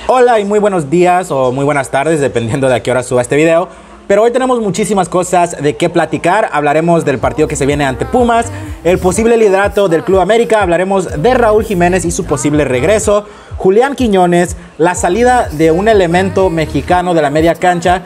Hola y muy buenos días o muy buenas tardes, dependiendo de a qué hora suba este video. Pero hoy tenemos muchísimas cosas de qué platicar. Hablaremos del partido que se viene ante Pumas, el posible liderato del Club América, hablaremos de Raúl Jiménez y su posible regreso, Julián Quiñones, la salida de un elemento mexicano de la media cancha.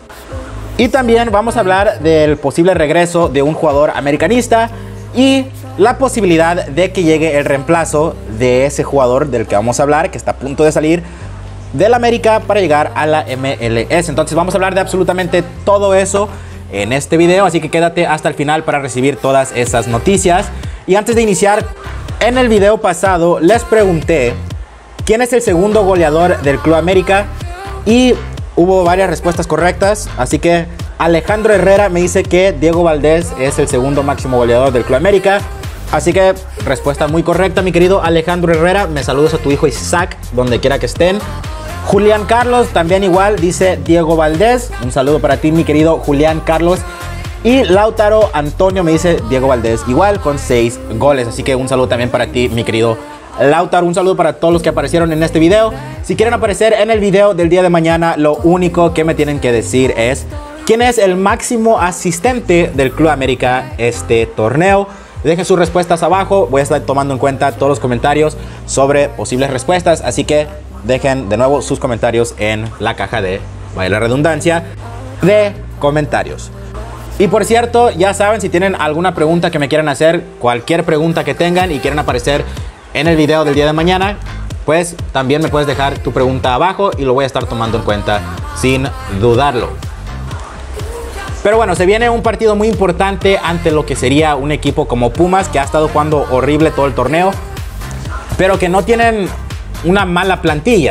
Y también vamos a hablar del posible regreso de un jugador americanista y la posibilidad de que llegue el reemplazo de ese jugador del que vamos a hablar, que está a punto de salir del América para llegar a la MLS. Entonces vamos a hablar de absolutamente todo eso en este video, así que quédate hasta el final para recibir todas esas noticias. Y antes de iniciar, en el video pasado les pregunté quién es el segundo goleador del Club América y hubo varias respuestas correctas, así que Alejandro Herrera me dice que Diego Valdés es el segundo máximo goleador del Club América. Así que respuesta muy correcta, mi querido Alejandro Herrera. Me saludas a tu hijo Isaac, donde quiera que estén. Julián Carlos también igual, dice Diego Valdés. Un saludo para ti, mi querido Julián Carlos. Y Lautaro Antonio me dice Diego Valdés igual, con 6 goles. Así que un saludo también para ti, mi querido Lautaro. Un saludo para todos los que aparecieron en este video. Si quieren aparecer en el video del día de mañana, lo único que me tienen que decir es quién es el máximo asistente del Club América este torneo. Dejen sus respuestas abajo. Voy a estar tomando en cuenta todos los comentarios sobre posibles respuestas. Así que dejen de nuevo sus comentarios en la caja de, vaya la redundancia, de comentarios. Y por cierto, ya saben, si tienen alguna pregunta que me quieran hacer, cualquier pregunta que tengan y quieren aparecer en el video del día de mañana, pues también me puedes dejar tu pregunta abajo y lo voy a estar tomando en cuenta sin dudarlo. Pero bueno, se viene un partido muy importante ante lo que sería un equipo como Pumas, que ha estado jugando horrible todo el torneo, pero que no tienen una mala plantilla.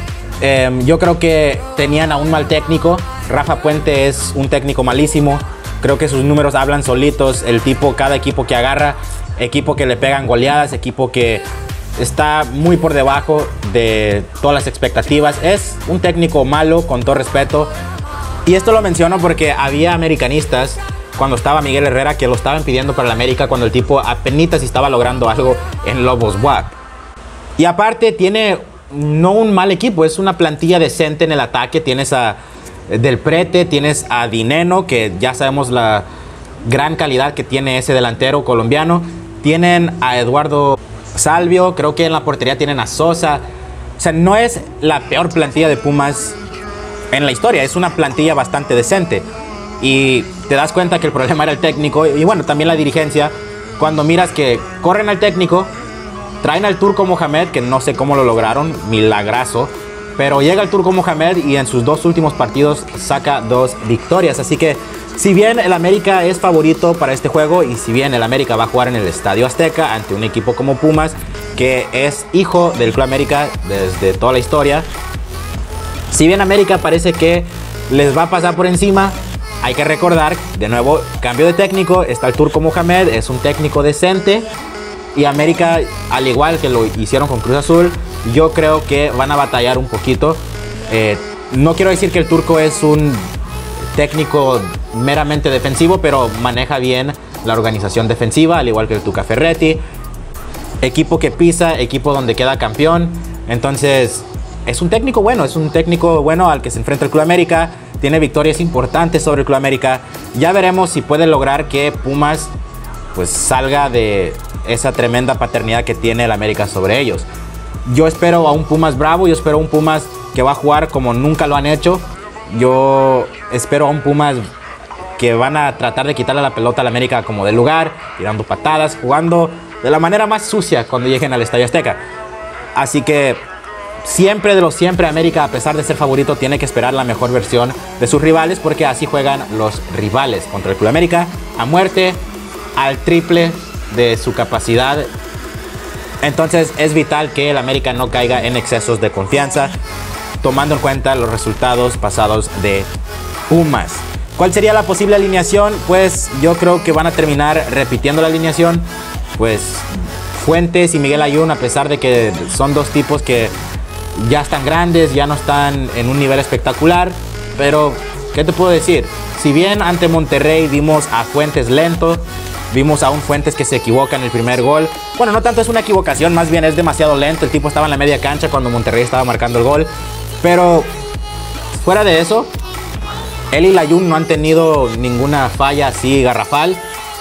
Yo creo que tenían a un mal técnico. Rafa Puente es un técnico malísimo. Creo que sus números hablan solitos. El tipo, cada equipo que agarra, equipo que le pegan goleadas, equipo que está muy por debajo de todas las expectativas. Es un técnico malo, con todo respeto. Y esto lo menciono porque había americanistas cuando estaba Miguel Herrera que lo estaban pidiendo para el América cuando el tipo apenas estaba logrando algo en Lobos WAP. Y aparte tiene no un mal equipo, es una plantilla decente en el ataque. Tienes a Del Prete, tienes a Dineno, que ya sabemos la gran calidad que tiene ese delantero colombiano. Tienen a Eduardo Salvio, creo que en la portería tienen a Sosa. O sea, no es la peor plantilla de Pumas en la historia, es una plantilla bastante decente. Y te das cuenta que el problema era el técnico y bueno, también la dirigencia. Cuando miras que corren al técnico, traen al Turco Mohamed, que no sé cómo lo lograron, milagrazo, pero llega el Turco Mohamed y en sus 2 últimos partidos saca 2 victorias. Así que si bien el América es favorito para este juego y si bien el América va a jugar en el Estadio Azteca ante un equipo como Pumas, que es hijo del Club América desde toda la historia, si bien América parece que les va a pasar por encima, hay que recordar, de nuevo, cambio de técnico, está el Turco Mohamed, es un técnico decente. Y América, al igual que lo hicieron con Cruz Azul, yo creo que van a batallar un poquito. No quiero decir que el Turco es un técnico meramente defensivo, pero maneja bien la organización defensiva, al igual que el Tuca Ferretti. Equipo que pisa, equipo donde queda campeón. Entonces, es un técnico bueno al que se enfrenta el Club América. Tiene victorias importantes sobre el Club América. Ya veremos si puede lograr que Pumas pues salga de esa tremenda paternidad que tiene el América sobre ellos. Yo espero a un Pumas bravo, yo espero a un Pumas que va a jugar como nunca lo han hecho. Yo espero a un Pumas que van a tratar de quitarle la pelota al América como del lugar, tirando patadas, jugando de la manera más sucia cuando lleguen al Estadio Azteca. Así que siempre de lo siempre, América, a pesar de ser favorito, tiene que esperar la mejor versión de sus rivales, porque así juegan los rivales contra el Club América, a muerte, al triple de su capacidad. Entonces es vital que el América no caiga en excesos de confianza, tomando en cuenta los resultados pasados de Pumas. ¿Cuál sería la posible alineación? Pues yo creo que van a terminar repitiendo la alineación. Pues Fuentes y Miguel Ayun, a pesar de que son 2 tipos que ya están grandes, ya no están en un nivel espectacular, pero ¿qué te puedo decir? Si bien ante Monterrey vimos a Fuentes lento, Vimos a un Fuentes que se equivoca en el primer gol. Bueno, no tanto es una equivocación, más bien es demasiado lento. El tipo estaba en la media cancha cuando Monterrey estaba marcando el gol. Pero fuera de eso, él y Layún no han tenido ninguna falla así garrafal.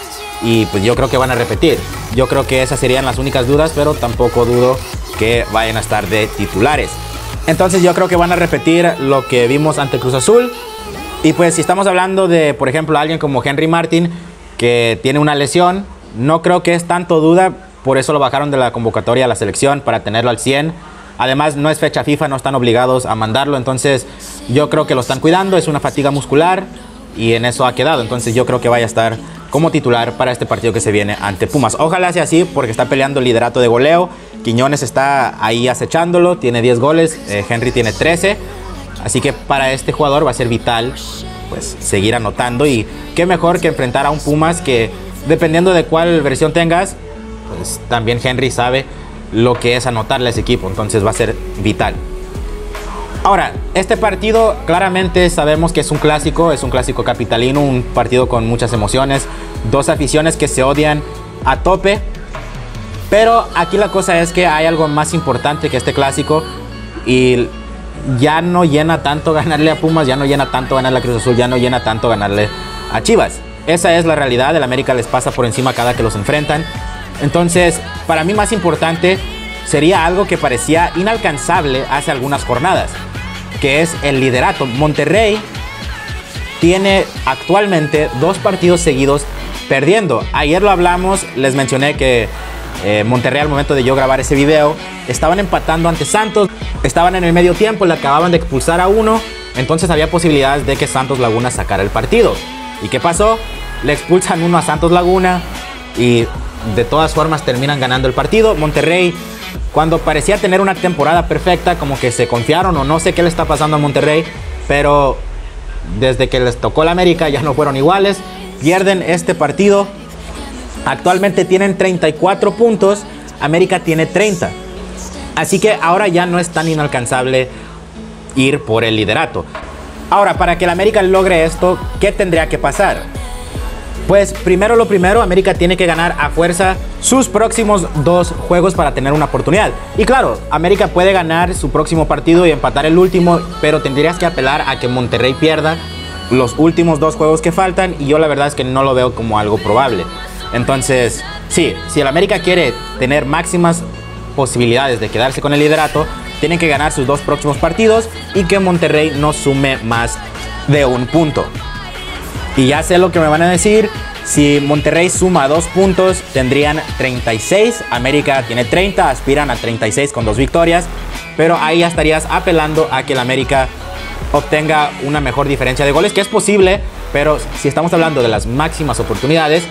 Y pues yo creo que van a repetir. Yo creo que esas serían las únicas dudas, pero tampoco dudo que vayan a estar de titulares. Entonces yo creo que van a repetir lo que vimos ante Cruz Azul. Y pues si estamos hablando de, por ejemplo, alguien como Henry Martin, que tiene una lesión, no creo que es tanto duda, por eso lo bajaron de la convocatoria a la selección para tenerlo al 100. Además no es fecha FIFA, no están obligados a mandarlo, entonces yo creo que lo están cuidando, es una fatiga muscular y en eso ha quedado. Entonces yo creo que vaya a estar como titular para este partido que se viene ante Pumas. Ojalá sea así porque está peleando el liderato de goleo. Quiñones está ahí acechándolo, tiene 10 goles, Henry tiene 13. Así que para este jugador va a ser vital pues seguir anotando, y qué mejor que enfrentar a un Pumas que, dependiendo de cuál versión tengas, pues también Henry sabe lo que es anotarle a ese equipo, entonces va a ser vital. Ahora, este partido claramente sabemos que es un clásico capitalino, un partido con muchas emociones, dos aficiones que se odian a tope, pero aquí la cosa es que hay algo más importante que este clásico, y ya no llena tanto ganarle a Pumas, ya no llena tanto ganarle a Cruz Azul, ya no llena tanto ganarle a Chivas. Esa es la realidad, el América les pasa por encima cada que los enfrentan. Entonces, para mí más importante sería algo que parecía inalcanzable hace algunas jornadas, que es el liderato. Monterrey tiene actualmente 2 partidos seguidos perdiendo. Ayer lo hablamos, les mencioné que Monterrey, al momento de yo grabar ese video, estaban empatando ante Santos, estaban en el medio tiempo, le acababan de expulsar a uno, entonces había posibilidades de que Santos Laguna sacara el partido. ¿Y qué pasó? Le expulsan uno a Santos Laguna y de todas formas terminan ganando el partido. Monterrey, cuando parecía tener una temporada perfecta, como que se confiaron o no sé qué le está pasando a Monterrey, pero desde que les tocó la América ya no fueron iguales, pierden este partido. Actualmente tienen 34 puntos, América tiene 30. Así que ahora ya no es tan inalcanzable ir por el liderato. Ahora, para que el América logre esto, ¿qué tendría que pasar? Pues primero lo primero, América tiene que ganar a fuerza sus próximos 2 juegos para tener una oportunidad. Y claro, América puede ganar su próximo partido y empatar el último, pero tendrías que apelar a que Monterrey pierda los últimos 2 juegos que faltan, y yo la verdad es que no lo veo como algo probable. Entonces, sí, si el América quiere tener máximas posibilidades de quedarse con el liderato, tienen que ganar sus 2 próximos partidos y que Monterrey no sume más de 1 punto. Y ya sé lo que me van a decir, si Monterrey suma 2 puntos tendrían 36, América tiene 30, aspiran a 36 con 2 victorias, pero ahí ya estarías apelando a que el América obtenga una mejor diferencia de goles, que es posible, pero si estamos hablando de las máximas oportunidades,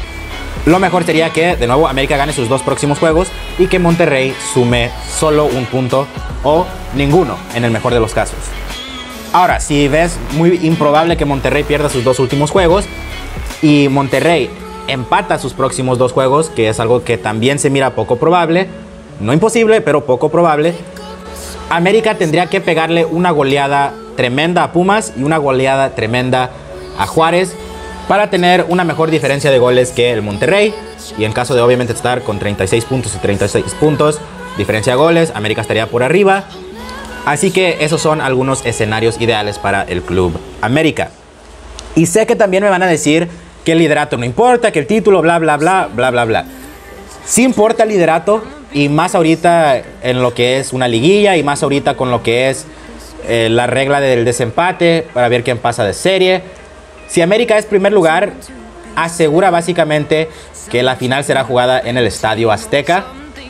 lo mejor sería que de nuevo América gane sus 2 próximos juegos y que Monterrey sume solo 1 punto o ninguno en el mejor de los casos. Ahora, si ves muy improbable que Monterrey pierda sus 2 últimos juegos y Monterrey empata sus próximos 2 juegos, que es algo que también se mira poco probable, no imposible, pero poco probable, América tendría que pegarle una goleada tremenda a Pumas y una goleada tremenda a Juárez para tener una mejor diferencia de goles que el Monterrey, y en caso de obviamente estar con 36 puntos y 36 puntos diferencia de goles, América estaría por arriba. Así que esos son algunos escenarios ideales para el Club América. Y sé que también me van a decir que el liderato no importa, que el título, bla, bla, bla, bla, bla, bla. Sí importa el liderato, y más ahorita en lo que es una liguilla, y más ahorita con lo que es la regla del desempate para ver quién pasa de serie. Si América es primer lugar, asegura básicamente que la final será jugada en el Estadio Azteca.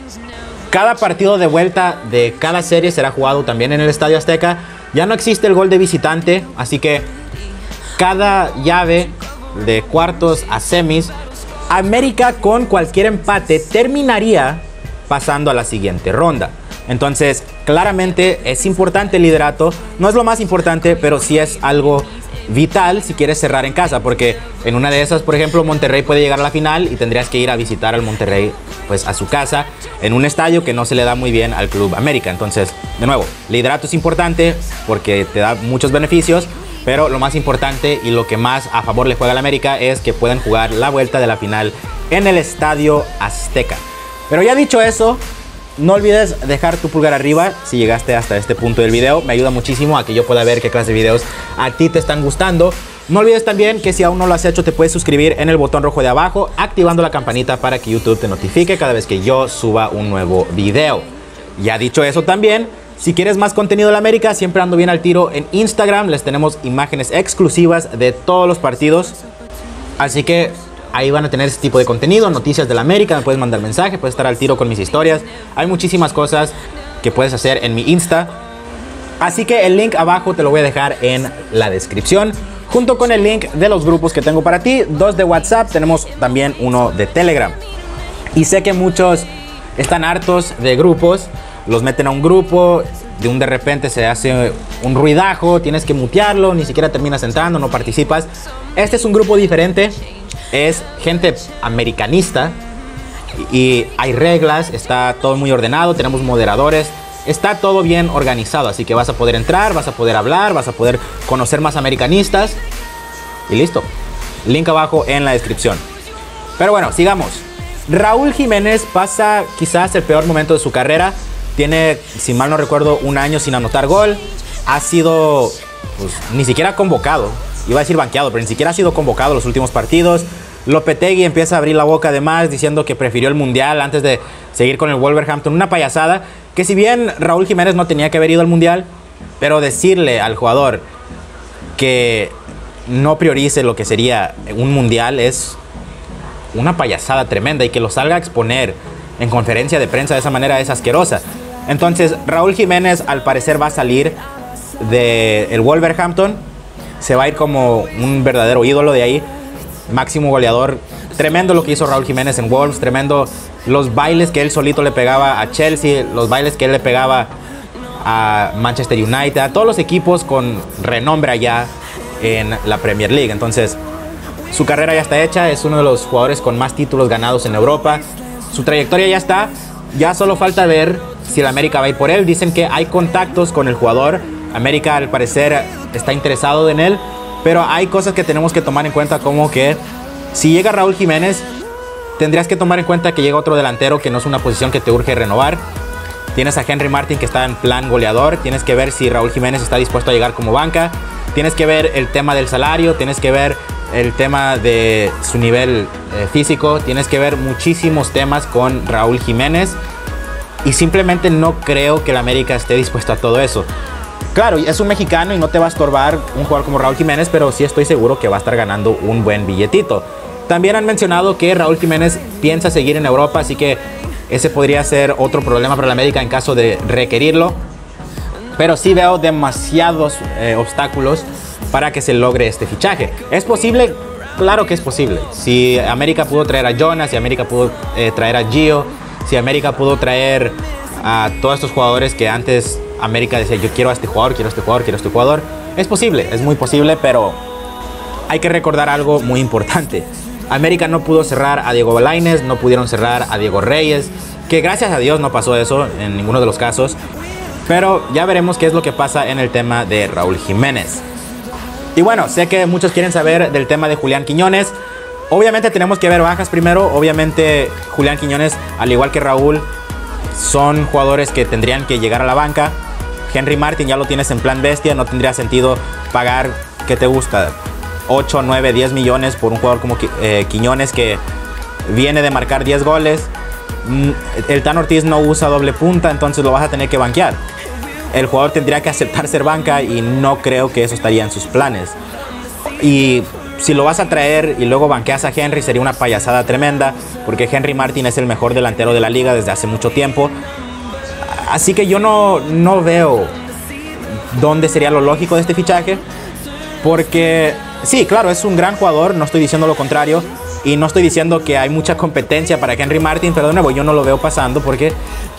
Cada partido de vuelta de cada serie será jugado también en el Estadio Azteca. Ya no existe el gol de visitante, así que cada llave de cuartos a semis, América con cualquier empate terminaría pasando a la siguiente ronda. Entonces, claramente es importante el liderato. No es lo más importante, pero sí es algo vital si quieres cerrar en casa, porque en una de esas, por ejemplo, Monterrey puede llegar a la final y tendrías que ir a visitar al Monterrey pues a su casa en un estadio que no se le da muy bien al Club América. Entonces, de nuevo, liderato es importante porque te da muchos beneficios, Pero lo más importante y lo que más a favor le juega al América es que puedan jugar la vuelta de la final en el Estadio Azteca. Pero ya dicho eso, no olvides dejar tu pulgar arriba si llegaste hasta este punto del video. Me ayuda muchísimo a que yo pueda ver qué clase de videos a ti te están gustando. No olvides también que si aún no lo has hecho, te puedes suscribir en el botón rojo de abajo, activando la campanita para que YouTube te notifique cada vez que yo suba un nuevo video. Ya dicho eso también, si quieres más contenido de la América, siempre ando bien al tiro en Instagram. Les tenemos imágenes exclusivas de todos los partidos. Así que ahí van a tener este tipo de contenido, noticias de la América, me puedes mandar mensaje, puedes estar al tiro con mis historias. Hay muchísimas cosas que puedes hacer en mi Insta. Así que el link abajo te lo voy a dejar en la descripción, junto con el link de los grupos que tengo para ti. 2 de WhatsApp, tenemos también uno de Telegram. Y sé que muchos están hartos de grupos, los meten a un grupo, de repente se hace un ruidajo, tienes que mutearlo, ni siquiera terminas entrando, no participas. Este es un grupo diferente, es gente americanista y hay reglas, está todo muy ordenado, tenemos moderadores, está todo bien organizado, así que vas a poder entrar, vas a poder hablar, vas a poder conocer más americanistas y listo. Link abajo en la descripción. Pero bueno, sigamos. Raúl Jiménez pasa quizás el peor momento de su carrera. Tiene, si mal no recuerdo, un año sin anotar gol. Ha sido, pues, ni siquiera convocado. Iba a decir banqueado, pero ni siquiera ha sido convocado los últimos partidos. Lopetegui empieza a abrir la boca además, diciendo que prefirió el Mundial antes de seguir con el Wolverhampton. Una payasada, que si bien Raúl Jiménez no tenía que haber ido al Mundial, pero decirle al jugador que no priorice lo que sería un Mundial es una payasada tremenda, y que lo salga a exponer en conferencia de prensa de esa manera es asquerosa. Entonces Raúl Jiménez al parecer va a salir del Wolverhampton, se va a ir como un verdadero ídolo de ahí, máximo goleador. Tremendo lo que hizo Raúl Jiménez en Wolves, tremendo los bailes que él solito le pegaba a Chelsea, los bailes que él le pegaba a Manchester United, a todos los equipos con renombre allá en la Premier League. Entonces su carrera ya está hecha, es uno de los jugadores con más títulos ganados en Europa. Su trayectoria ya está, ya solo falta ver si el América va a ir por él. Dicen que hay contactos con el jugador, América al parecer está interesado en él, pero hay cosas que tenemos que tomar en cuenta, como que si llega Raúl Jiménez, tendrías que tomar en cuenta que llega otro delantero, que no es una posición que te urge renovar. Tienes a Henry Martin, que está en plan goleador, tienes que ver si Raúl Jiménez está dispuesto a llegar como banca, tienes que ver el tema del salario, tienes que ver el tema de su nivel físico, tienes que ver muchísimos temas con Raúl Jiménez, y simplemente no creo que el América esté dispuesto a todo eso. Claro, es un mexicano y no te va a estorbar un jugador como Raúl Jiménez, pero sí estoy seguro que va a estar ganando un buen billetito. También han mencionado que Raúl Jiménez piensa seguir en Europa, así que ese podría ser otro problema para el América en caso de requerirlo. Pero sí veo demasiados obstáculos para que se logre este fichaje. ¿Es posible? Claro que es posible. Si América pudo traer a Jonas, si América pudo traer a Gio, si América pudo traer a todos estos jugadores que antes América decía, yo quiero a este jugador, quiero a este jugador, quiero a este jugador. Es posible, es muy posible, pero hay que recordar algo muy importante. América no pudo cerrar a Diego Lainez, no pudieron cerrar a Diego Reyes, que gracias a Dios no pasó eso en ninguno de los casos. Pero ya veremos qué es lo que pasa en el tema de Raúl Jiménez. Y bueno, sé que muchos quieren saber del tema de Julián Quiñones. Obviamente tenemos que ver bajas primero. Obviamente Julián Quiñones, al igual que Raúl, son jugadores que tendrían que llegar a la banca. Henry Martin ya lo tienes en plan bestia, no tendría sentido pagar, ¿qué te gusta? 8, 9, 10 millones por un jugador como Quiñones, que viene de marcar 10 goles. El Tan Ortiz no usa doble punta, entonces lo vas a tener que banquear. El jugador tendría que aceptar ser banca y no creo que eso estaría en sus planes. Y si lo vas a traer y luego banqueas a Henry, sería una payasada tremenda, porque Henry Martin es el mejor delantero de la liga desde hace mucho tiempo. Así que yo no veo dónde sería lo lógico de este fichaje, porque sí, claro, es un gran jugador, no estoy diciendo lo contrario, y no estoy diciendo que hay mucha competencia para Henry Martin, pero de nuevo yo no lo veo pasando, porque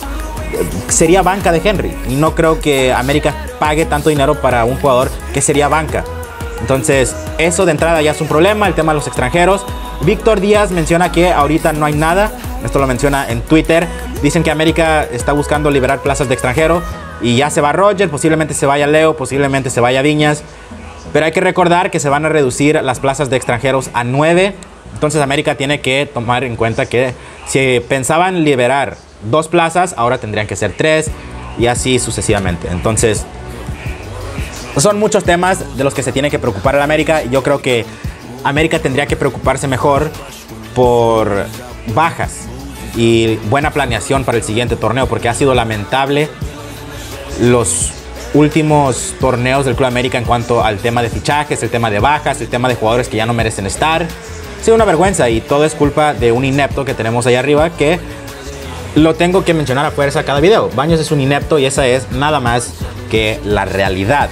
sería banca de Henry, y no creo que América pague tanto dinero para un jugador que sería banca. Entonces eso de entrada ya es un problema. El tema de los extranjeros, Víctor Díaz menciona que ahorita no hay nada, esto lo menciona en Twitter. Dicen que América está buscando liberar plazas de extranjero y ya se va Roger, posiblemente se vaya Leo, posiblemente se vaya Viñas. Pero hay que recordar que se van a reducir las plazas de extranjeros a 9. Entonces América tiene que tomar en cuenta que si pensaban liberar 2 plazas, ahora tendrían que ser 3 y así sucesivamente. Entonces son muchos temas de los que se tiene que preocupar el América. Yo creo que América tendría que preocuparse mejor por bajas y buena planeación para el siguiente torneo, porque ha sido lamentable los últimos torneos del Club América en cuanto al tema de fichajes, el tema de bajas, el tema de jugadores que ya no merecen estar. Ha sido una vergüenza y todo es culpa de un inepto que tenemos ahí arriba, que lo tengo que mencionar a fuerza cada video. Baños es un inepto y esa es nada más que la realidad.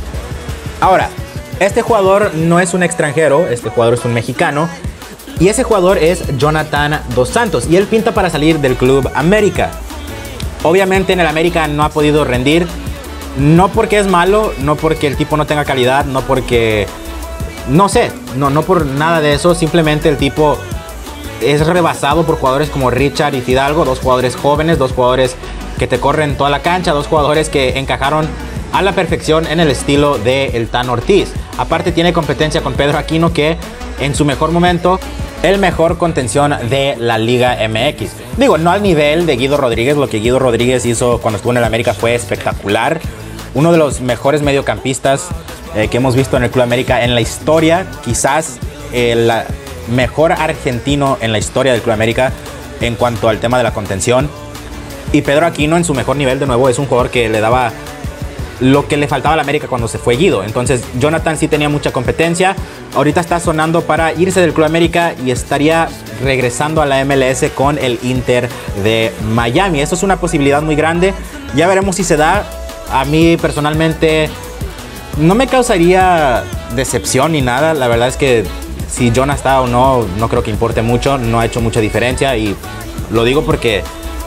Ahora, este jugador no es un extranjero, este jugador es un mexicano. Y ese jugador es Jonathan Dos Santos y él pinta para salir del Club América. Obviamente en el América no ha podido rendir. No porque es malo, no porque el tipo no tenga calidad, no porque... No sé, no por nada de eso. Simplemente el tipo es rebasado por jugadores como Richard y Fidalgo. 2 jugadores jóvenes, 2 jugadores que te corren toda la cancha. 2 jugadores que encajaron a la perfección en el estilo de el Tan Ortiz. Aparte tiene competencia con Pedro Aquino, que en su mejor momento, el mejor contención de la Liga MX. Digo, no al nivel de Guido Rodríguez. Lo que Guido Rodríguez hizo cuando estuvo en el América fue espectacular. Uno de los mejores mediocampistas que hemos visto en el Club América en la historia. Quizás el mejor argentino en la historia del Club América en cuanto al tema de la contención. Y Pedro Aquino en su mejor nivel, de nuevo, es un jugador que le daba lo que le faltaba a la América cuando se fue Guido. Entonces Jonathan sí tenía mucha competencia. Ahorita está sonando para irse del Club América y estaría regresando a la MLS con el Inter de Miami. Eso es una posibilidad muy grande. Ya veremos si se da. A mí personalmente no me causaría decepción ni nada. La verdad es que si Jonah está o no, no creo que importe mucho. No ha hecho mucha diferencia y lo digo porque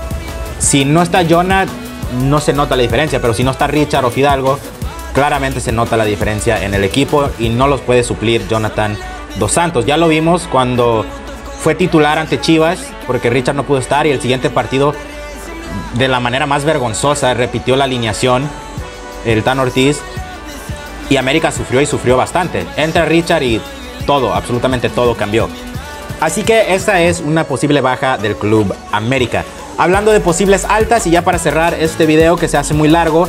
si no está Jonah no se nota la diferencia, pero si no está Richard o Fidalgo, claramente se nota la diferencia en el equipo y no los puede suplir Jonathan Dos Santos. Ya lo vimos cuando fue titular ante Chivas, porque Richard no pudo estar, y el siguiente partido, de la manera más vergonzosa, repitió la alineación el Tan Ortiz, y América sufrió y sufrió bastante. Entra Richard y todo, absolutamente todo cambió. Así que esta es una posible baja del Club América. Hablando de posibles altas, y ya para cerrar este video que se hace muy largo,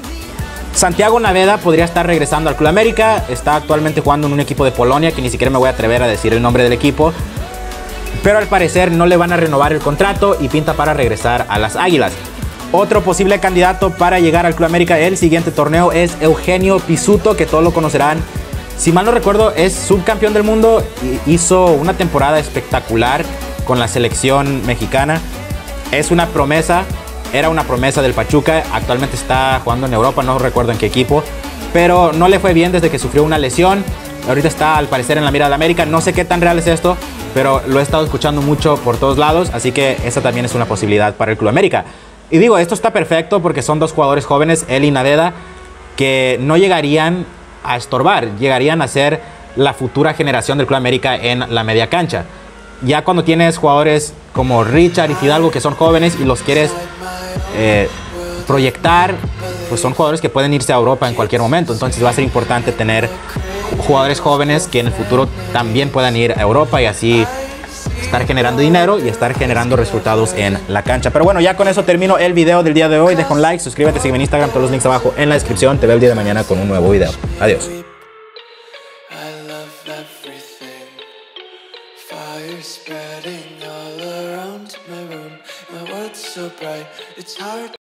Santiago Naveda podría estar regresando al Club América. Está actualmente jugando en un equipo de Polonia, que ni siquiera me voy a atrever a decir el nombre del equipo. Pero al parecer no le van a renovar el contrato y pinta para regresar a las Águilas. Otro posible candidato para llegar al Club América el siguiente torneo es Eugenio Pizzuto, que todos lo conocerán. Si mal no recuerdo, es subcampeón del mundo. Hizo una temporada espectacular con la selección mexicana. Es una promesa, era una promesa del Pachuca. Actualmente está jugando en Europa, no recuerdo en qué equipo. Pero no le fue bien desde que sufrió una lesión. Ahorita está al parecer en la mira de América. No sé qué tan real es esto, pero lo he estado escuchando mucho por todos lados. Así que esa también es una posibilidad para el Club América. Y digo, esto está perfecto porque son 2 jugadores jóvenes, él y Naveda, que no llegarían a estorbar. Llegarían a ser la futura generación del Club América en la media cancha. Ya cuando tienes jugadores como Richard y Fidalgo, que son jóvenes y los quieres proyectar, pues son jugadores que pueden irse a Europa en cualquier momento. Entonces va a ser importante tener jugadores jóvenes que en el futuro también puedan ir a Europa y así estar generando dinero y estar generando resultados en la cancha. Pero bueno, ya con eso termino el video del día de hoy. Deja un like, suscríbete, sígueme en Instagram, todos los links abajo en la descripción. Te veo el día de mañana con un nuevo video. Adiós. Spreading all around my room, my world's so bright, it's hard